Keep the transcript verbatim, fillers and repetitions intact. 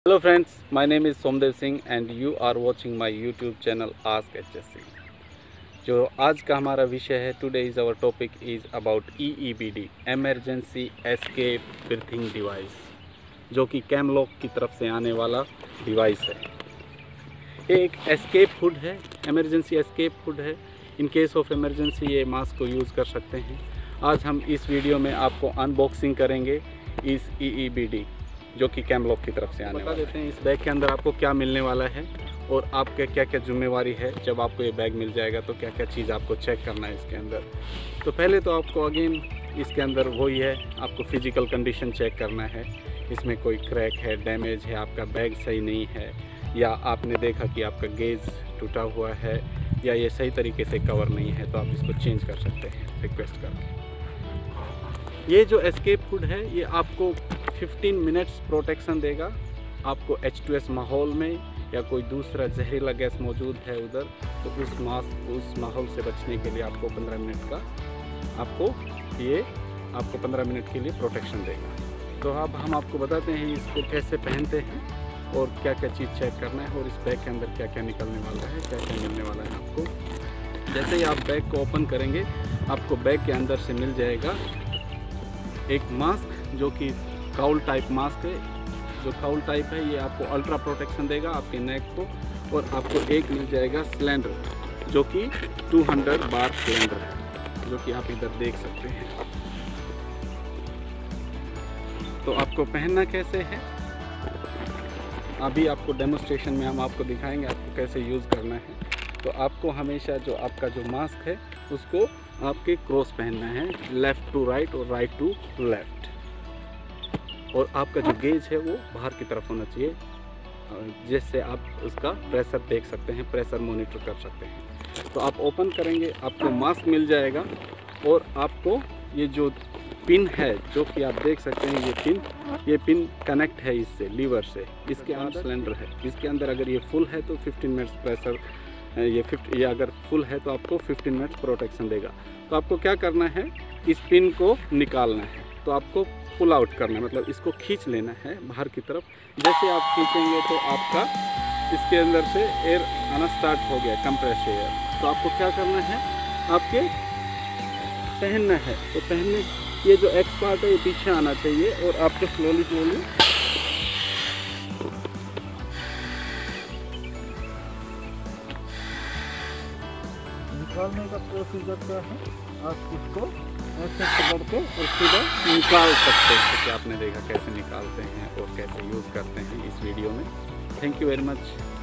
Hello friends, my name is Somdev Singh and you are watching my YouTube channel Ask H S C। जो आज का हमारा विषय है, today is our topic is about E E B D, emergency escape breathing device, जो कि कैमलॉक की तरफ से आने वाला डिवाइस है। ये एक एस्केप हुड है, एमरजेंसी एस्केप हुड है। इन केस ऑफ एमरजेंसी ये मास्क को यूज़ कर सकते हैं। आज हम इस वीडियो में आपको अनबॉक्सिंग करेंगे इस ई ई बी डी, जो कि कैमलॉक की तरफ से आने वाला देते हैं। इस बैग के अंदर आपको क्या मिलने वाला है और आपके क्या क्या जिम्मेवारी है। जब आपको ये बैग मिल जाएगा तो क्या क्या चीज़ आपको चेक करना है इसके अंदर। तो पहले तो आपको अगेन इसके अंदर वही है, आपको फिज़िकल कंडीशन चेक करना है। इसमें कोई क्रैक है, डैमेज है, आपका बैग सही नहीं है, या आपने देखा कि आपका गेज टूटा हुआ है, या ये सही तरीके से कवर नहीं है, तो आप इसको चेंज कर सकते हैं रिक्वेस्ट करके। ये जो एस्केप हुड है ये आपको फिफ्टीन मिनट्स प्रोटेक्शन देगा। आपको एच टू एस माहौल में या कोई दूसरा जहरीला गैस मौजूद है उधर, तो उस मास्क उस माहौल से बचने के लिए आपको पंद्रह मिनट का आपको ये आपको पंद्रह मिनट के लिए प्रोटेक्शन देगा। तो अब हम आपको बताते हैं इसको कैसे पहनते हैं और क्या क्या चीज़ चेक करना है और इस बैग के अंदर क्या क्या निकलने वाला है, क्या क्या मिलने वाला है आपको। जैसे ही आप बैग को ओपन करेंगे, आपको बैग के अंदर से मिल जाएगा एक मास्क, जो कि काउल टाइप मास्क है। जो काउल टाइप है ये आपको अल्ट्रा प्रोटेक्शन देगा आपके नेक को, और आपको एक मिल जाएगा सिलेंडर, जो कि टू हंड्रेड बार सिलेंडर है, जो कि आप इधर देख सकते हैं। तो आपको पहनना कैसे है, अभी आपको डेमोस्ट्रेशन में हम आपको दिखाएंगे आपको कैसे यूज़ करना है। तो आपको हमेशा जो आपका जो मास्क है उसको आपके क्रॉस पहनना है, लेफ़्ट टू राइट और राइट टू लेफ़्ट, और आपका जो गेज है वो बाहर की तरफ होना चाहिए, जिससे आप उसका प्रेशर देख सकते हैं, प्रेशर मॉनिटर कर सकते हैं। तो आप ओपन करेंगे, आपको मास्क मिल जाएगा, और आपको ये जो पिन है जो कि आप देख सकते हैं, ये पिन ये पिन कनेक्ट है इससे लीवर से। इसके अंदर सिलेंडर है, इसके अंदर अगर ये फुल है तो फिफ्टीन मिनट्स प्रेशर, ये फिफ्टी ये अगर फुल है तो आपको फिफ्टीन मिनट्स प्रोटेक्शन देगा। तो आपको क्या करना है, इस पिन को निकालना है। तो आपको पुल आउट करना है, मतलब इसको खींच लेना है बाहर की तरफ। जैसे आप खींचेंगे तो आपका इसके अंदर से एयर आना स्टार्ट हो गया, कंप्रेस एयर। तो आपको क्या करना है, आपके पहनना है। तो पहनने ये जो एक्स पार्ट है ये पीछे आना चाहिए, और आपको स्लोली स्लोली निकालने का प्रोसीजर क्या है, आप इसको ऐसे पकड़ के और सीधा निकाल सकते हैं। कि आपने देखा कैसे निकालते हैं और कैसे यूज़ करते हैं इस वीडियो में। Thank you very much.